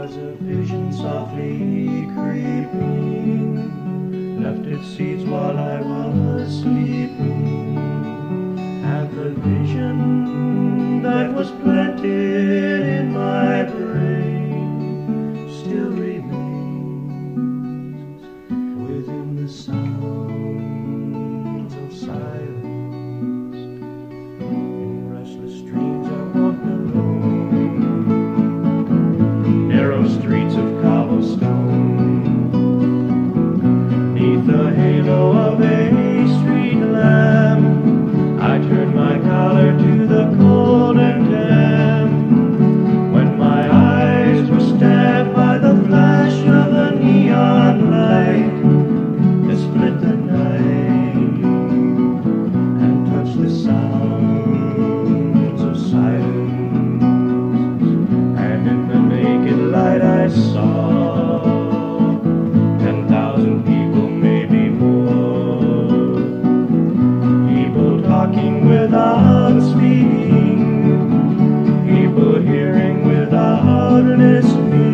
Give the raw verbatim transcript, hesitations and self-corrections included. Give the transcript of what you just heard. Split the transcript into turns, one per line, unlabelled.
was a vision softly creeping, left its seeds while I was sleeping, and the vision that was planted in my brain still remains within the sounds of silence. In restless dreams I walked alone, narrow streets of cobblestone, neath the halo of a street lamp. I turned my collar to the cold and damp, when my eyes were stabbed by the flash of a neon light that split the night and touched the sounds of silence. And in the naked light I saw ten thousand people, maybe more, people talking without speaking, people hearing without listening.